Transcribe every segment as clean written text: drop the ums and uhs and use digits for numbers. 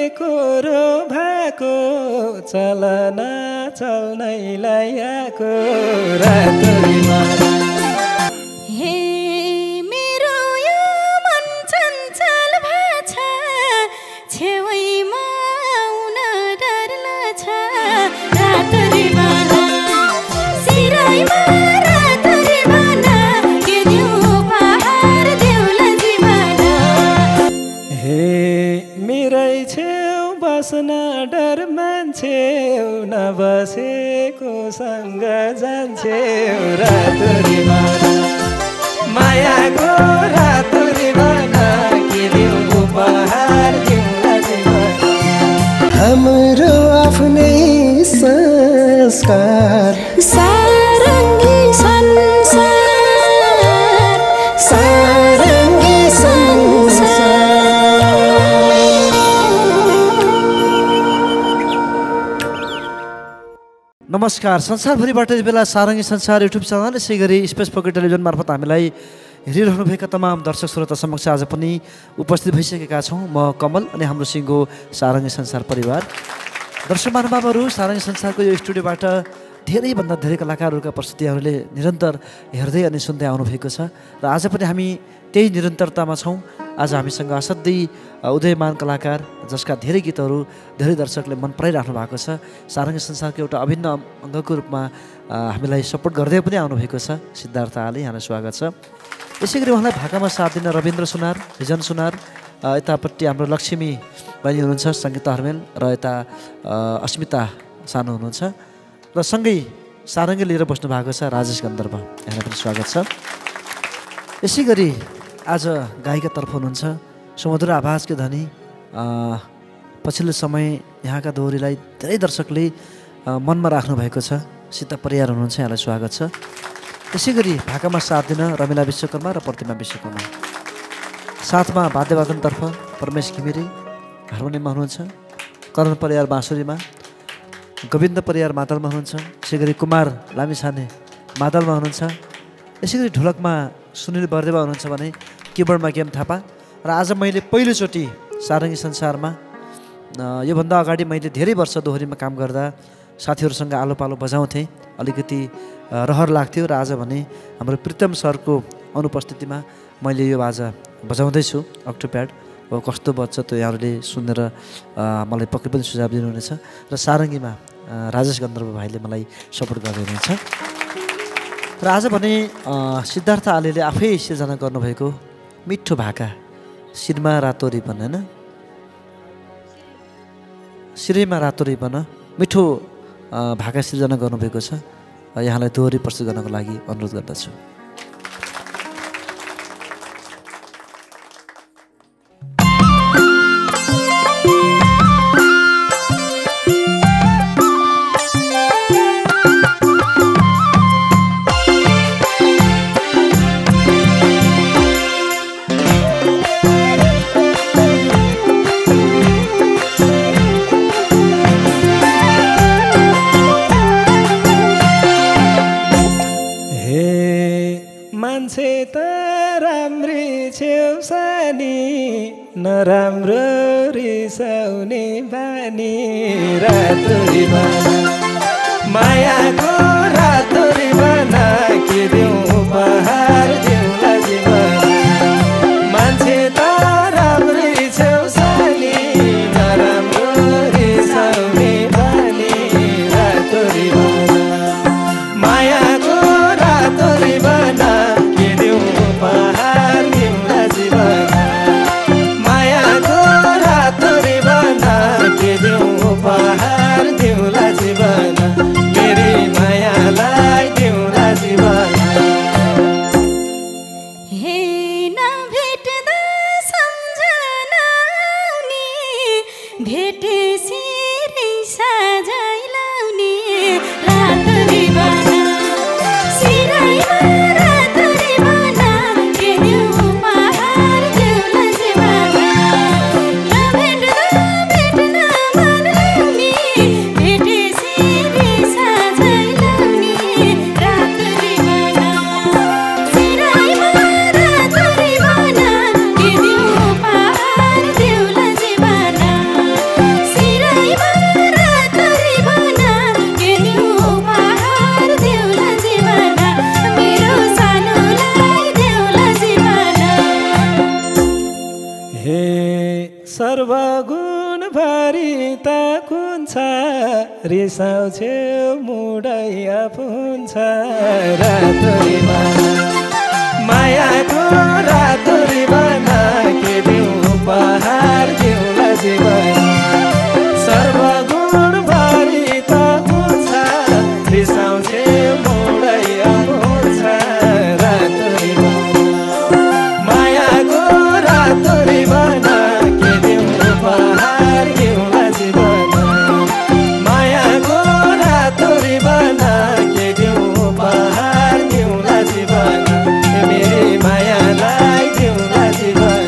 खोरो भएको चलन चल्नैलाई आएको रातोरीमा हे मेरो यो मन चञ्चल भाछ छेउमा आउन डर लाग्छ रातोरीमा सिराइमा रातोरीमा के दिउँ उपहार देउला जीवन हे मेरै छेउ बस्न डर मान्छे नबसेको सँग जान्छे रातोरीमा मायाको रातोरीमा के दिउँ उपहार दिउला जीवन हाम्रो आफ्नै संस्कार सारङ्गी संसार सारङ्गी नमस्कार। संसारभरिबाट यति बेला सारङ्गी संसार युट्युब च्यानल यसै गरी स्पेस पोकेट टेलिभिजन मार्फत हामीलाई हेरिरहनुभएका तमाम दर्शक श्रोता समक्ष आज पनि उपस्थित भइसकेका छौँ। म कमल अनि हाम्रो सिङ्गो सारङ्गी संसार परिवार। दर्शक महानुभावहरू, सारङ्गी संसारको यो स्टुडियोबाट धेरैभन्दा धेरै कलाकारहरूका प्रस्तुतिहरूले निरन्तर हेर्दै अनि सुन्दै आउनुभएको छ र आज पनि हामी त्यही निरन्तरतामा छौँ। आज हामीसँग असाध्यै उदयमान कलाकार जसका धेरै गीतहरू धेरै दर्शकले मन पराइराख्नु भएको छ। सारङ्गी संसारको एउटा अभिन्न अङ्गको रूपमा हामीलाई सपोर्ट गर्दै पनि आउनुभएको छ सिद्धार्थ आले, यहाँलाई स्वागत छ। यसै गरी उहाँलाई भाकामा साथ दिन रविन्द्र सुनार, हिजन सुनार, यतापट्टि हाम्रो लक्ष्मी बहिनी हुनुहुन्छ सङ्गीता हर्मेल र यता अस्मिता सानो हुनुहुन्छ र सँगै सारङ्गी लिएर बस्नु भएको छ राजेश गन्धर्व, यहाँलाई पनि स्वागत छ। यसै गरी आज गायिकातर्फ हुनुहुन्छ सुमधुर आवाजको धनी, पछिल्लो समय यहाँका दोहोरीलाई धेरै दर्शकले मनमा राख्नु भएको छ, सीता परियार हुनुहुन्छ, यहाँलाई स्वागत छ। त्यसै गरी भाकामा साथ दिन रमिला विश्वकर्मा र प्रतिमा विश्वकर्मा, साथमा वाद्यवादनतर्फ परमेश घिमिरे हार्मोनियममा हुनुहुन्छ, करण परियार बाँसुरीमा, गोविन्द परियार मादलमा हुनुहुन्छ, यसै गरी कुमार लामिछाने मादलमा हुनुहुन्छ, यसै गरी ढोलकमा सुनिल बर्देवा हुनुहुन्छ भने किबोर्डमा गेम थापा। र आज मैले पहिलोचोटि सारङ्गी संसारमा योभन्दा अगाडि मैले धेरै वर्ष दोहोरीमा काम गर्दा साथीहरूसँग आलो पालो बजाउँथेँ, अलिकति रहर लाग्थ्यो र आज भने हाम्रो प्रितम सरको अनुपस्थितिमा मैले यो बाजा बजाउँदैछु अक्टोप्याड। हो कस्तो बज्छ त्यो यहाँहरूले सुनेर मलाई पक्कै पनि सुझाव दिनुहुनेछ र सारङ्गीमा राजेश गन्धर्व भाइले मलाई सपोर्ट गर्दै हुनुहुन्छ। र आज भने सिद्धार्थ आलेले आफै सिर्जना गर्नुभएको मिठो भाका शिरमा रातो रिबन, होइन शिरैमा रातो रिबन, मिठो भाका सिर्जना गर्नुभएको छ। यहाँलाई दोहोरी प्रस्तुत गर्नको लागि अनुरोध गर्दछु। नराम्रो रिसाउने बानी रातोरीमा मायाको रातोरीमा के दिउँ उपहार दिउँला जीवन मान्छे त राम्रै छेउ सानी नराम्रो रिसाउने बानी रातोरीमा मायाको रातोरीमा के दिउँ उपहार दिउँला जीवन उपहार दिउँला जीवन मेरी मायालाई दिउँला जीवन। हे नभेट्दा सम्झना आउने भेटेसी रिसा झैलाउने रातोरीमा सिराइमा रातोरीमा के दिउँ उपहार दिउँला जीवन नभेट्दा गुणभरि त कुन छ रिसाउँछेउ मुडै आफुन्छ रातोरी मायाको रातोरी बना के दिउँ उपहार दिउँला जीवन सर्वगुणभरि त कुन छ रिसाउँछेउ मुडै आफुन्छ रातोरी मायाको रातोरी बना के दिउँ उपहार दिउँला जीवन मायाको रातोरी बना के दिउँ उपहार दिउँला जीवन मेरी मायालाई दिउँला जीवन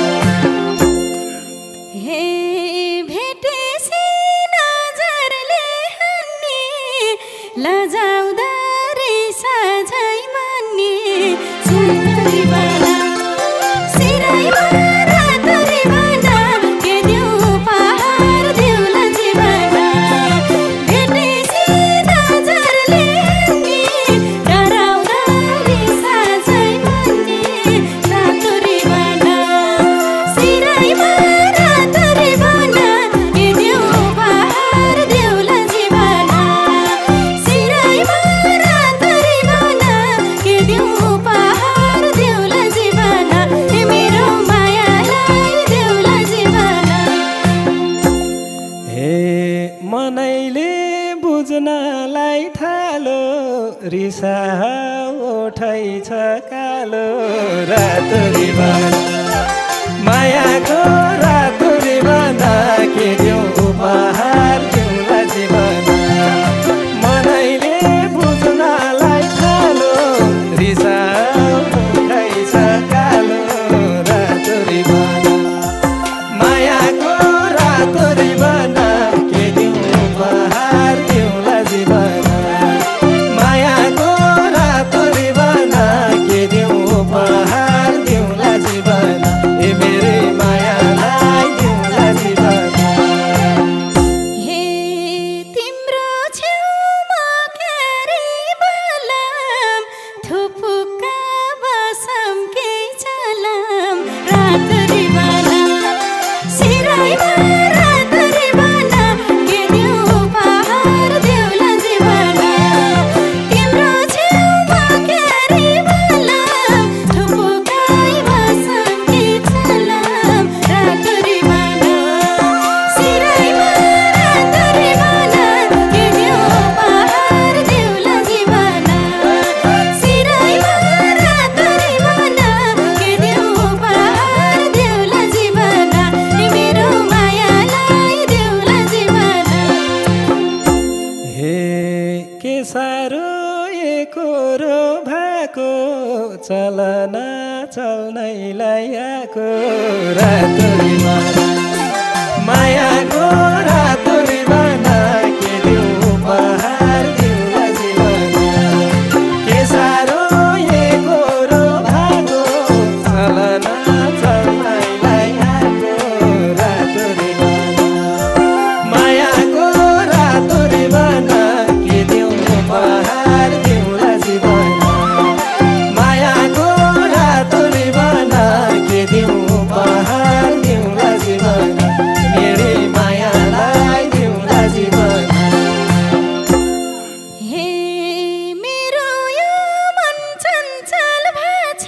हे भेटेसी नजरले हान्ने लजाउँदा रिसा झै मान्ने सुन्दरी बना सिराइमा रातोरी बना के दिउँ उपहार दिउँला जीवन भेटेसी नजरले हान्ने डराउँदा रिसा झै मान्ने रातोरी बना सिराइमा रातोरी बना के दिउँ उपहार दिउँला जीवन सिराइमा रातोरी बना के दिउँ उपहार दिउँला जीवन मेरो मायालाई दिउँला जीवन हे मनैले बुझ्नलाई थालो रिसा उठै छ कालो रातोरी बना मायाको रातोरी बना के दिउँ उपहार दिउँला जीवन मनैले बुझ्नलाई थालो रिसा उठै छ कालो रातोरी बना मायाको रातोरी बना के दिउँ उपहार दिउँला जीवन मायाको रातोरी बना के दिउँ उपहार दिउँला जीवन ए मेरी मायालाई दिउँला जीवन हे तिम्रो छेउमा क्यारी बलम थुपुक्का बसम केही चलम रातोरी बना सिराइमा रातोरी बना के दिउँ उपहार दिउँला जीवन तिम्रो छेउमा क्यारी बलम थुपुक्का बसम केही चलम रातोरी बना सिराइमा रातोरी बना के दिउँ उपहार दिउँला जीवन सिराइमा रातोरी बना के दिउँ उपहार दिउँला जीवन मेरो मायालाई दिउँला जीवन हे के साह्रो एकरो भएको चलन चल्नैलाई आएको रातोरी बना मायाको रातोरी बना के दिउँ उपहार दिउँला जीवन के साह्रो एकरो भएको चलन चल्नैलाई आएको रातोरी बना मायाको रातोरी बना के दिउँ उपहार दिउँला जीवन मायाको रातोरी बना के दिउँ उपहार दिउँला जीवन मेरी मायालाई दिउँला जीवन हे मेरो यो मन चञ्चल भाछ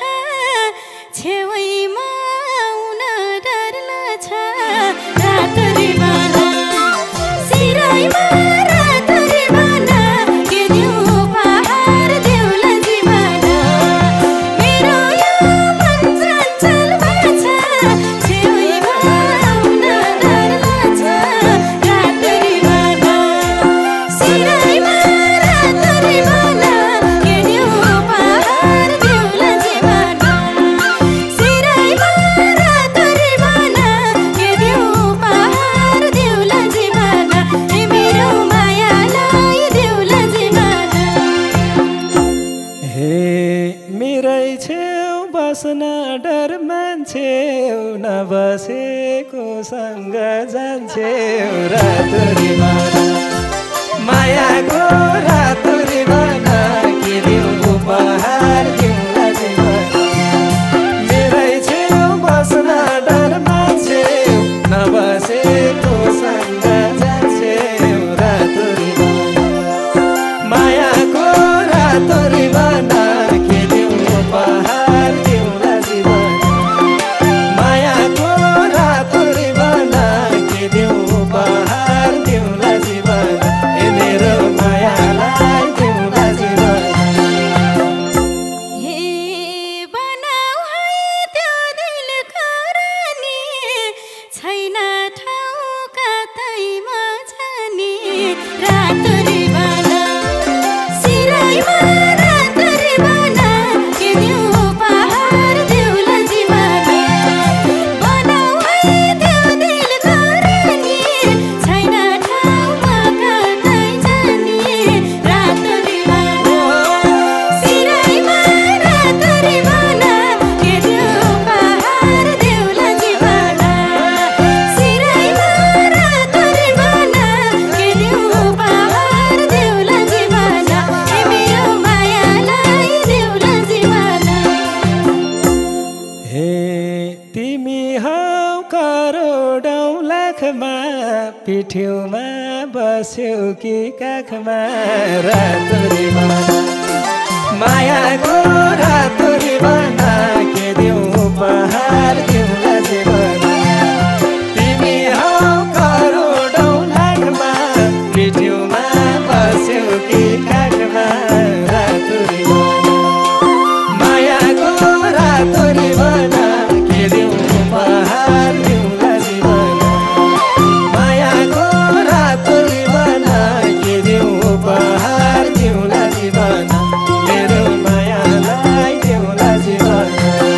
छेउमा आउन डर लाग्छ रातोरी बना सिराइमा रातोरी बना के दिउँ उपहार दिउँला जीवन मेरो यो मन चञ्चल भाछ छेउमा आउन डर लाग्छ रातोरी बना सिराइमा रातोरी बना के दिउँ उपहार दिउँला जीवन सिराइमा रातोरी बना के दिउँ उपहार दिउँला जीवन मेरो मायालाई दिउँला जीवन हे मेरै छेउ बस्न डर मान्छेउ नबसेको सँग जान्छेउ रातोरी बना मायाको रातोरी बना के दिउँ उपहार दिउँला जीवन मेरै छेउ बस्न डर मान्छेउ नबसेको पिठ्यौमा बस्यौ कि काखमा रातो रिबन मायाको रातो रिबन के दिउँ उपहार दिउँला जीवन तिमी हौ करोडौँ लाखमा पिठ्यौमा बस्यौ कि काखमा रातो रिबन मायाको रातो रिबन के दिउँ उपहार दिउँला जीवन मायाको रातो रिबन के दिउँ उपहार दिउँला जीवन मेरो मायालाई दिउँला जीवन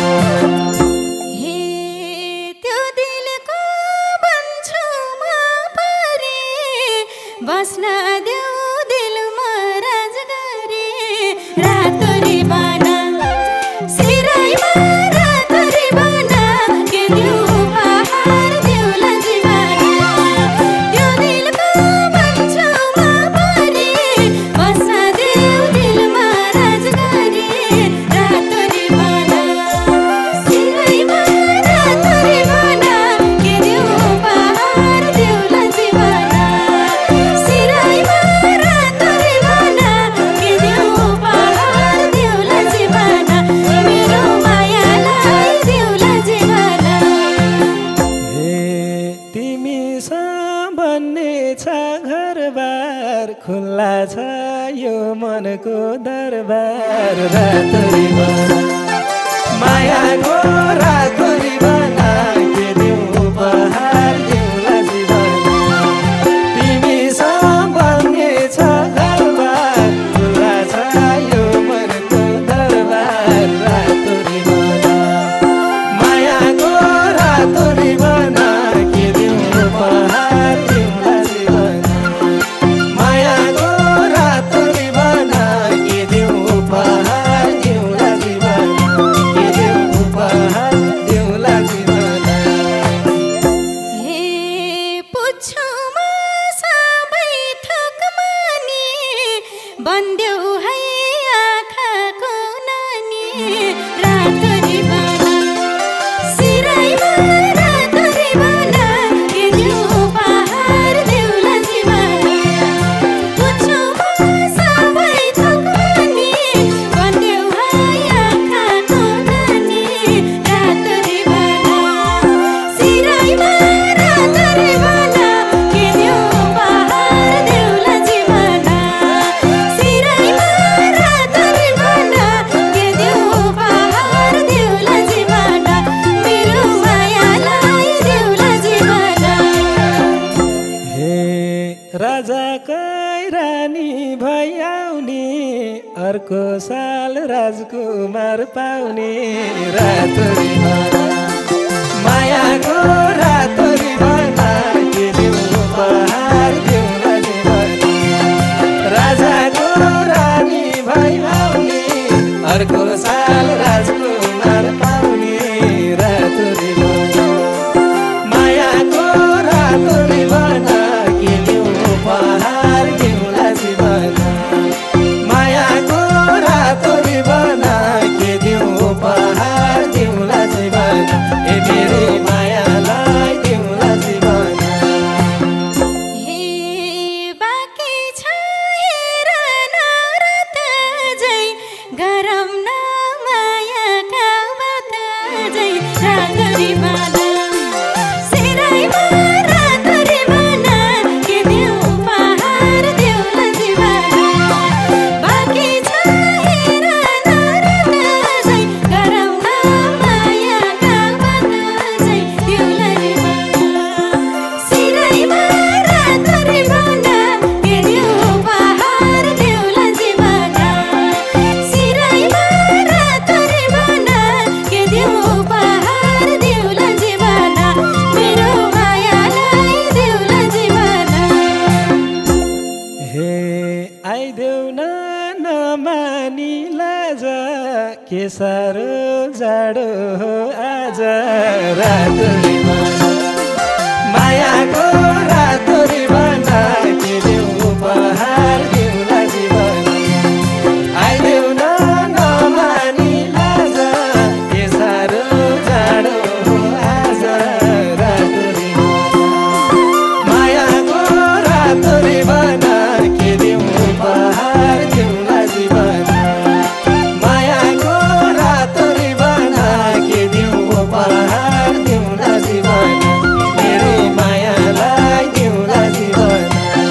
हे त्यो दिलको बन्छुमा परे बस्न देऊ दिलमा राजगरी रातो रिबन सिराइमा रातो रिबन के दिउ उपहार दिउँला जीवन त्यो दिलको बन्छुमा परे बस्न देऊ दिलमा राजगरी रातो रिबन सिराइमा रातो रिबन के दिउ उपहार दिउँला जीवन सिराइमा रातो रिबन के दिउ उपहार दिउँला जीवन मेरो मायालाई दिउँला जीवन हे तिमी भन्ने छ घरबार खुल्ला छ यो मनको दरबार रातो रिबन मायाको रातो रिबन के दिउँ उपहार दिउँला जीवन तिमी भन्ने छ घरबार खुल्ला छ यो मनको दरबार रातो रिबन मायाको रातो रिबन के दिउँ उपहार दिउँला जीवन मायाको रातो रिबन के दिउँ उपहार दिउँला जीवन के दिउँ उपहार दिउँला जीवन हे पुच्छुमा सबै थोक मानी बन्देऊ है आँखाको नानी रातो रिबन सिराइमा रातो रिबन के दिउ उपहार दिउँला जीवन पुच्छुमा सबै थोक मानी बन्देऊ है आँखाको नानी रातो रिबन सिराइमा रातो रिबन के दिउ उपहार दिउँला जीवन सिराइमा रातो रिबन के दिउ उपहार दिउँला जीवन मेरो मायालाई दिउँला जीवन हे राजाकै रानी भइआउने अर्को साल राजकुमार पाउने रातो रिबन मायाको रातो रिबन के दिउँ उपहार दिउँला जीवन राजाको रानी भइआउने अर्को साल राजकुमार पाउने रातो रिबन मायाको रातो रिबन के दिउँ उपहार दिउँला जीवन मायाको रातो रिबन के दिउँ उपहार दिउँला जीवन ए मेरी मायालाई दिउँला जीवन हे बाँकी छ हेर नरत झै गरम न मायाका बात झै रातो रिबन सिराइमा रातो रिबन के दिउ उपहार दिउँला जीवन बाँकी छ हेर नरत झै गरम न मायाका बात झै दिउँला रिबन सिराइमा रातो रिबन के दिउ उपहार दिउँला जीवन सिराइमा रातो रिबन के दिउ उपहार दिउँला जीवन मेरो मायालाई दिउँला जीवन हे आइदेऊ न नमानी लाज के साह्रो जाडो हो आज रातो रिबन मायाको रातो रिबन के दिउँ उपहार दिउँला जीवन आइदेऊ न नमानी लाज के साह्रो जाडो हो आज रातो रिबन रातो रिबन के दिउँ उपहार दिउँला जीवन मायाको रातो रिबन के दिउँ उपहार दिउँला जीवन मेरो मायालाई दिउँला जीवन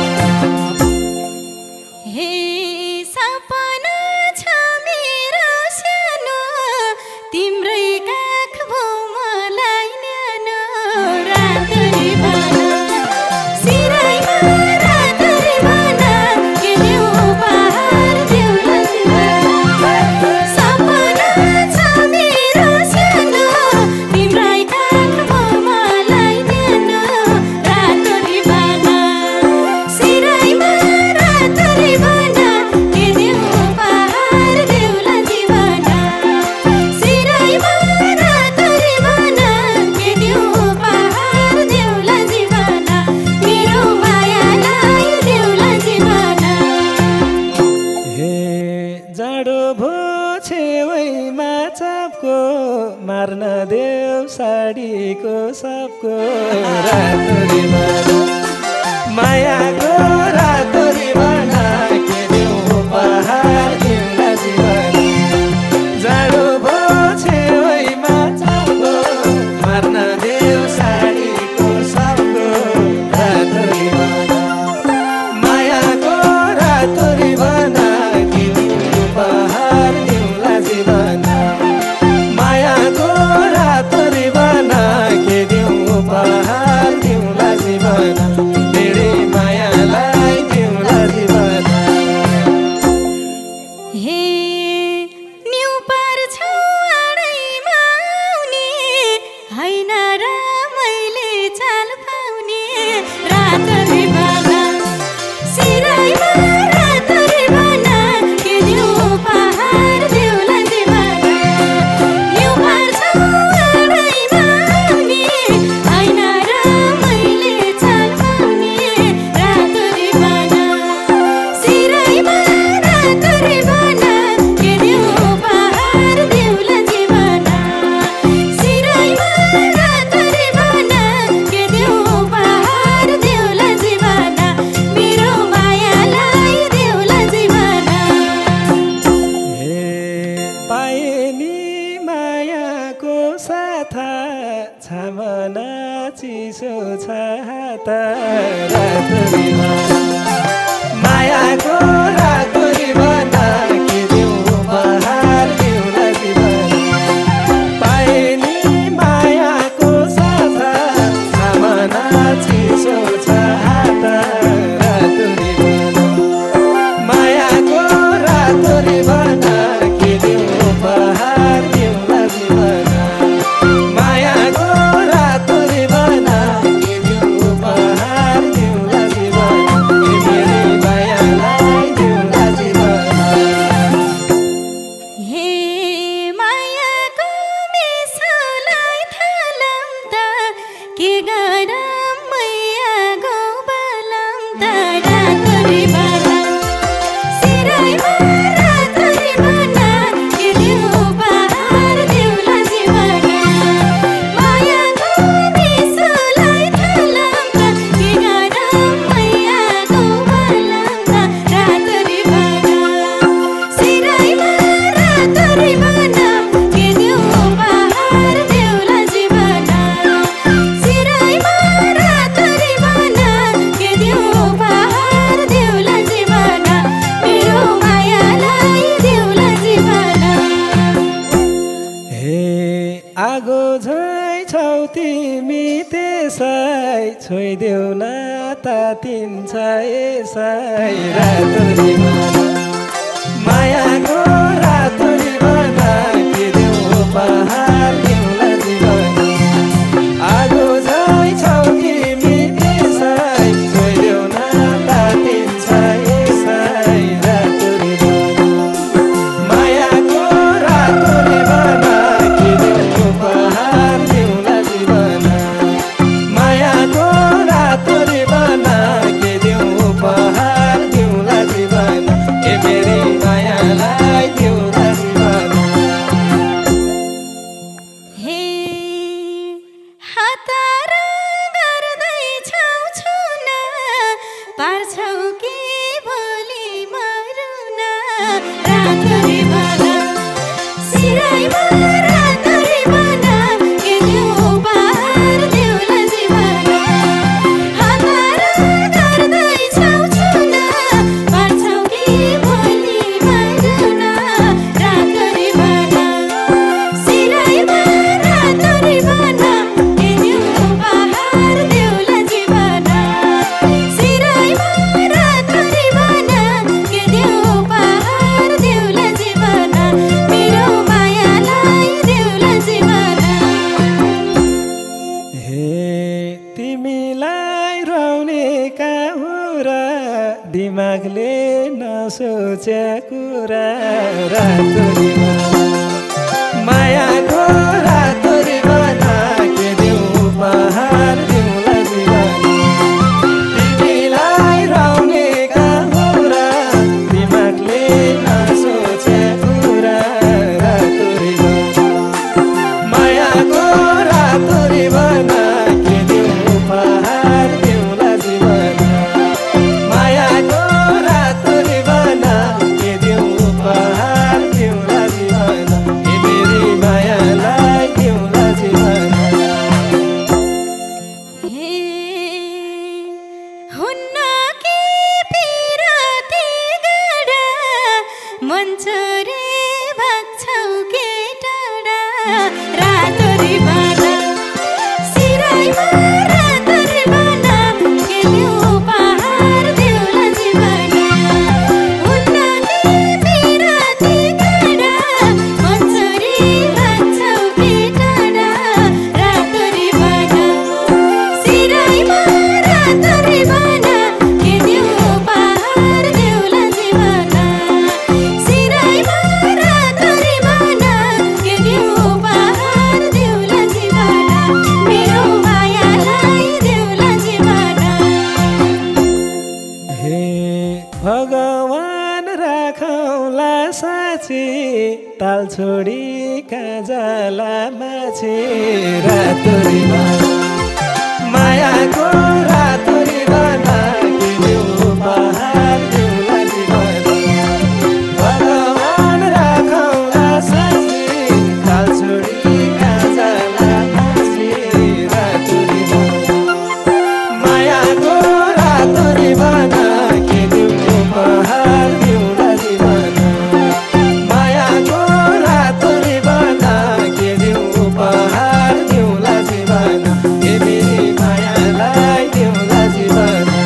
हे सपना छ मेरो सानो तिम्रै काख भो मलाई न्यानो रातो रिबन सिराइमा रातो रिबन के दिउँ उपहार दिउँला जीवन सपना छ मेरो सानो तिम्रै काख भो मलाई न्यानो रातो रिबन सिराइमा रातो रिबन के दिउँ उपहार दिउँला जीवन सिराइमा रातो रिबन के दिउँ उपहार दिउँला जीवन मेरो मायालाई दिउँला जीवन हे जाडो भो छेउमा चापको मार्न देऊ साडीको सबको रातो रिबन मायाको रातो रिबन के दिउँ उपहार दिउँला जीवन जाडो भो छेउमा चापको मार्न देऊ साडीको सबको रातो रिबन मायाको रातो रिबन के दिउँ उपहार दिउँला जीवन मायाको रातो रिबन के दिउँ उपहार दिउँला जीवन मेरै मायालाई दिउँला जीवन हे न्यु पर्छौ आडैमा आउने हैन र मैले चाल पाउने रातो रिबन सिराइमा रातो रिबन के दिउँ उपहार दिउँला जीवन न्यु पर्छौ आडैमा आउने हैन र मैले चाल पाउने रातो रिबन सिराइमा रातो रिबन के दिउँ उपहार दिउँला जीवन सिराइमा रातो रिबन के दिउँ उपहार दिउँला जीवन मेरो मायालाई दिउँला जीवन हे पाए नि मायाको साथा छामना चिसो छ हात रातो रिबन मायाको रातो रिबन के दिउँ उपहार दिउँला जीवन पाए नि मायाको साथा छामना चिसो छ हात रातो रिबन मायाको रातो रिबन के दिउँ उपहार दिउँला जीवन मायाको रातो रिबन के दिउँ उपहार दिउँला जीवन मेरै मायालाई दिउँला जीवन हे मायाको मेसोलाई थालम त के गरम मैया गो बलम त रातो रिबन सिराइमा रातो रिबन के दिउँ उपहार दिउँला जीवन मायाको मेसोलाई थालम त के गरम मैया गो बलम त रातो रिबन सिराइमा रातो रिबन के दिउँ उपहार दिउँला जीवन सिराइमा रातो रिबन के दिउँ उपहार दिउँला जीवन मेरो मायालाई दिउँला जीवन हे आगो झै छौ तिमी त्यसै छोइदेऊ न तातिन्छ यसै रातो रिबन मायाको रातो रिबन के दिउँ उपहार दिउँला जीवन आगो झै छौ तिमी त्यसै छोइदेऊ न तातिन्छ यसै रातो रिबन मायाको रातो रिबन के दिउँ उपहार दिउँला जीवन मायाको रातो रिबन के दिउँ उपहार दिउँला जीवन ए मेरी मायालाई दिउँला जीवन राउनेका हो र दिमागले नसोचे कुरा रातो रिवाना मायाको रातो रिवाना के देऊ उपहार देऊला जीवन तिमीलाई राउनेका हो र दिमागले नसोचे कुरा रातो रिवाना मायाको रातो रिवाना के देऊ उपहार देऊला जीवन मायाको रातो रिवाना के देऊ उपहार देऊला जीवन हे मेरी मायालाई देऊला जीवन हुन्न के पिराती गडा मन छोरे भाग्छौ के टाढा रातो रिवाना सिराइमा रातो रिवाना के देऊ उपहार देऊला जीवना हुन्न के पिराती गडा मन छोरे भाग्छौ के टाढा रातो रिवाना सिराइमा रातो रिवाना के देऊ उपहार देऊला जीवना सिराइमा रातो रिवाना के देऊ उपहार देऊला जीवना मेरो मायालाई देऊला जीवना हे भगवान राखौला साँची ताल छोडी कहाँ जाला माछी रातो रिवाना मायाको रातो रिवाना के देऊ उपहार देऊला जीवना भगवान राखौला साँची ताल छोडी कहाँ जाला माछी रातो रिवाना मायाको रातो रिवाना के देऊ उपहार देऊला जीवना मायाको रातो रिवाना के देऊ उपहार देऊला जीवना हे मेरी मायालाई देऊला जीवना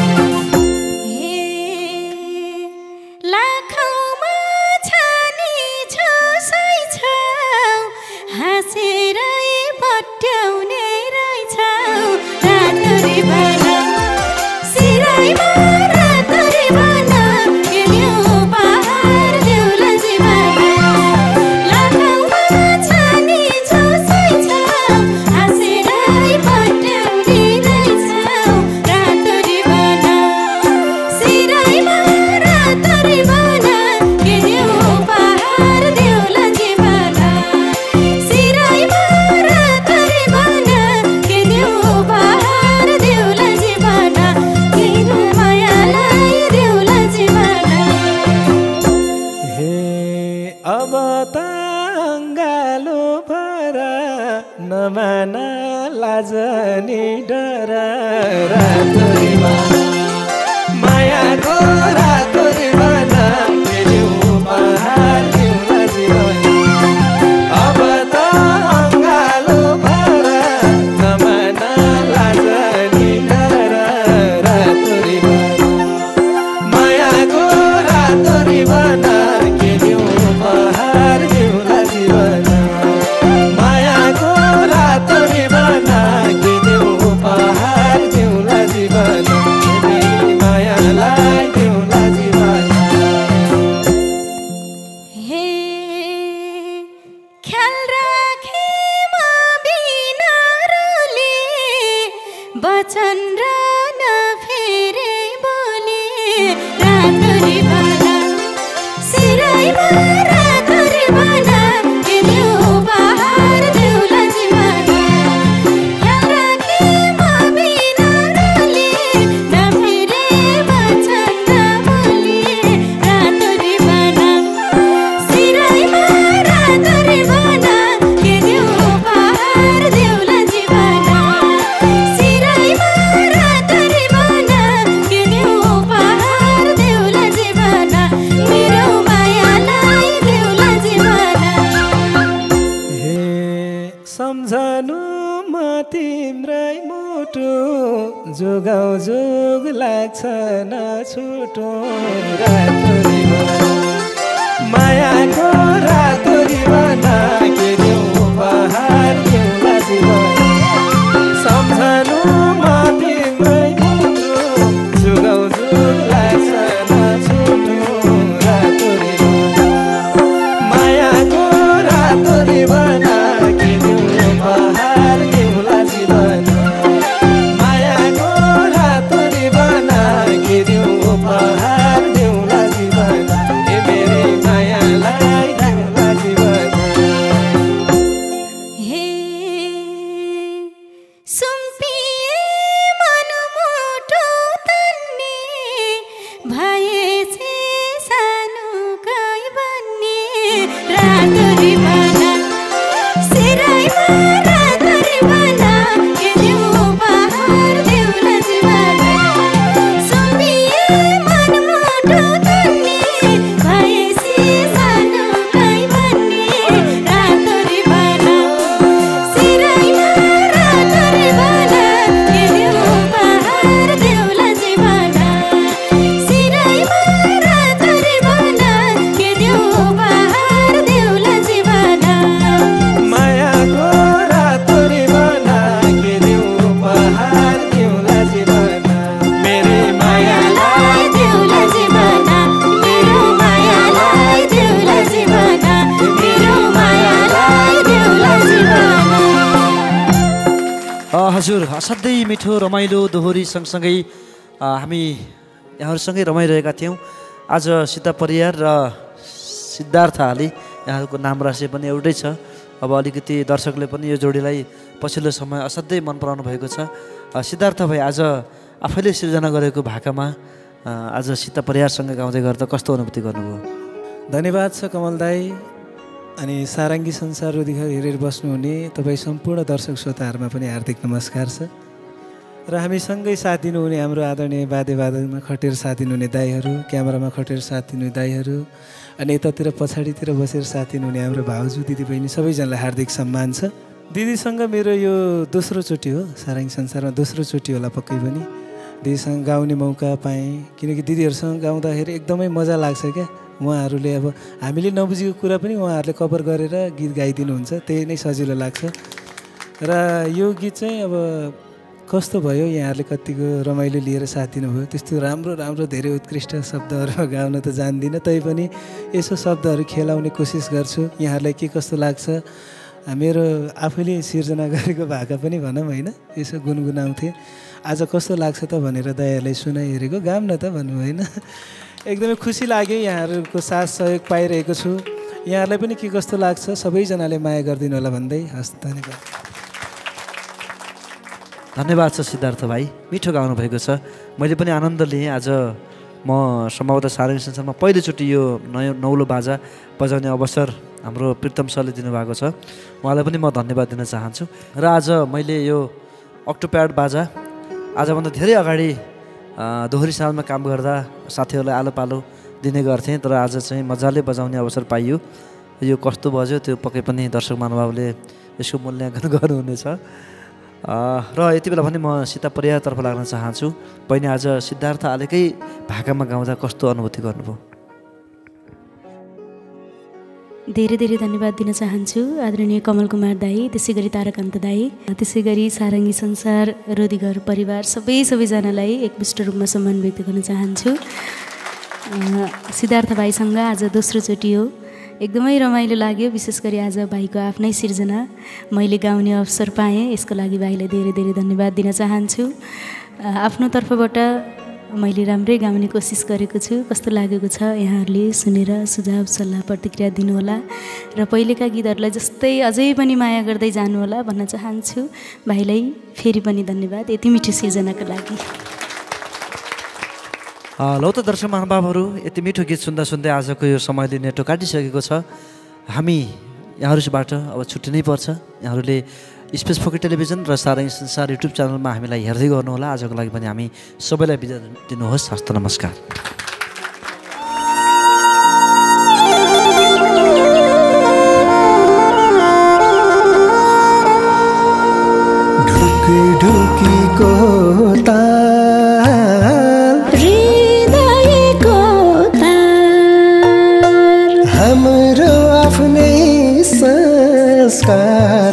लाखौँमा छानी छसै छौ हाँसेरै पट्याउने रहेछौ रातो रिवाना सिराइमा रातो रिवाना के देऊ उपहार देऊला जीवना लाखौँमा छानी छसै छौ हाँसेरै पट्याउने रहेछौ रातो रिवाना सिराइमा रातो रिवाना के देऊ उपहार देऊला जीवना सिराइमा रातो रिवाना के देऊ उपहार देऊला जीवना मेरो मायालाई देऊला जीवना हे अब त अङ्गालो पर नमान लाज नि डर रातो रिवाना मायाको रातो रिवाना के देऊ उपहार देऊला जीवना अब त अङ्गालो पर नमान लाज नि डर रातो रिवाना मायाको रातो रिवाना के देऊ उपहार देऊला जीवना मायाको रातो रिवाना के देऊ उपहार देऊला जीवना हे मेरी मायालाई देऊला जीवना हे ख्याल राखे म बिना रोले वचन र नफेरे बोले रातो रिवाना सिराइमा रातो रिवाना के देऊ उपहार देऊला जीवना ख्याल राखे म बिना रोले नफेरे वचन र बोले रातो रिवाना सिराइमा रातो रिवाना के देऊ उपहार देऊला जीवना सिराइमा रातो रिवाना के देऊ उपहार देऊला जीवना मेरो मायालाई देऊला जीवना हे सम्झनु म तिम्रै मुटु जोगाउ जोग लाग्छ न छुटो रातो रिवाना मायाको रातो रिवाना के देऊ उपहार देऊला जीवना सम्झनु म तिम्रै मुटु असाध्यै मिठो रमाइलो दोहोरी सँगसँगै हामी यहाँहरूसँगै रमाइरहेका थियौँ। आज सीता परियार र सिद्धार्थ आले यहाँहरूको नाम राशि पनि एउटै छ। अब अलिकति दर्शकले पनि यो जोडीलाई पछिल्लो समय असाध्यै मन पराउनु भएको छ। सिद्धार्थ भाइ आज आफैले सिर्जना गरेको भाकामा आज सीता परियारसँग गाउँदै गर्दा कस्तो अनुभूति गर्नुभयो? धन्यवाद छ कमल दाई अनि सारङ्गी संसार रोधीघर हेरेर बस्नुहुने तपाईँ सम्पूर्ण दर्शक श्रोताहरूमा पनि हार्दिक नमस्कार छ। र हामीसँगै साथ दिनुहुने हाम्रो आदरणीय वाद्यवादनमा खटेर साथ दिनुहुने दाईहरू, क्यामेरामा खटेर साथ दिनुहुने दाईहरू अनि यतातिर पछाडितिर बसेर साथ दिनुहुने हाम्रो भाउजू दिदीबहिनी सबैजनालाई हार्दिक सम्मान छ। दिदीसँग मेरो यो दोस्रोचोटि हो, सारङ्गी संसारमा दोस्रोचोटि होला पक्कै पनि। दिदीसँग गाउने मौका पाएँ किनकि दिदीहरूसँग गाउँदाखेरि एकदमै मजा लाग्छ क्या। उहाँहरूले अब हामीले नबुझेको कुरा पनि उहाँहरूले कभर गरेर गीत गाइदिनुहुन्छ, त्यही नै सजिलो लाग्छ। र यो गीत चाहिँ अब कस्तो भयो, यहाँहरूले कतिको रमाइलो लिएर साथ दिनुभयो। त्यस्तो राम्रो राम्रो धेरै उत्कृष्ट शब्दहरूमा गाउन त जान्दिनँ, तैपनि यसो शब्दहरू खेलाउने कोसिस गर्छु। यहाँहरूलाई के कस्तो लाग्छ? मेरो आफैले सिर्जना गरेको भाका पनि भनौँ होइन, यसो गुनगुनाउँथेँ। आज कस्तो लाग्छ त भनेर दाइहरूले सुनाइहेरेको, गाम न त भन्नु होइन। एकदमै खुसी लाग्यो, यहाँहरूको साथ सहयोग पाइरहेको छु। यहाँहरूलाई पनि के कस्तो लाग्छ सबैजनाले माया गरिदिनु होला भन्दै हस्, धन्यवाद। धन्यवाद छ सिद्धार्थ भाइ, मिठो गाउनु भएको छ। मैले पनि आनन्द लिएँ। आज म सम्भवतः सारङ्गी संसारमा पहिलोचोटि यो नौलो बाजा बजाउने अवसर हाम्रो प्रितम सरले दिनुभएको छ। उहाँलाई पनि म धन्यवाद दिन चाहन्छु। र आज मैले यो अक्टोप्याड बाजा आजभन्दा धेरै अगाडि दोहोरी सालमा काम गर्दा साथीहरूलाई आलो पालो दिने गर्थेँ, तर आज चाहिँ मजाले बजाउने अवसर पाइयो। यो कस्तो बज्यो त्यो पक्कै पनि दर्शक महानुभावले यसको मूल्याङ्कन गर्नुहुनेछ। र यति बेला पनि म सीता परियारतर्फ लाग्न चाहन्छु। बहिनी, आज सिद्धार्थ आलेकै भाकामा गाउँदा कस्तो अनुभूति गर्नुभयो? धेरै धेरै धन्यवाद दिन चाहन्छु आदरणीय कमल कुमार दाई, त्यसै गरी ताराकान्त दाई, त्यसै गरी सारङ्गी संसार रोधीघर परिवार सबैजनालाई एकमुष्ट रूपमा सम्मान व्यक्त गर्न चाहन्छु। सिद्धार्थ भाइसँग आज दोस्रोचोटि हो, एकदमै रमाइलो लाग्यो। विशेष गरी आज भाइको आफ्नै सिर्जना मैले गाउने अवसर पाएँ, यसको लागि भाइलाई धेरै धेरै धन्यवाद दिन चाहन्छु। आफ्नो तर्फबाट मैले राम्रै गाउने कोसिस गरेको छु। कस्तो लागेको छ यहाँहरूले सुनेर सुझाव सल्लाह प्रतिक्रिया दिनुहोला र पहिलेका गीतहरूलाई जस्तै अझै पनि माया गर्दै जानुहोला भन्न चाहन्छु। भाइलाई फेरि पनि धन्यवाद यति मिठो सिर्जनाको लागि। लौ त दर्शक महानुभावहरू, यति मिठो गीत सुन्दा सुन्दै आजको यो समयले नेटो काटिसकेको छ। हामी यहाँहरूबाट अब छुट्टिनै पर्छ। यहाँहरूले स्पेस फोकट टेलिभिजन र सारङ्गी संसार युट्युब च्यानलमा हामीलाई हेर्दै गर्नुहोला। आजको लागि पनि हामी सबैलाई बिदा दिनुहोस्। हस्त नमस्कार। ढुकीको हाम्रो आफ्नै संस्कार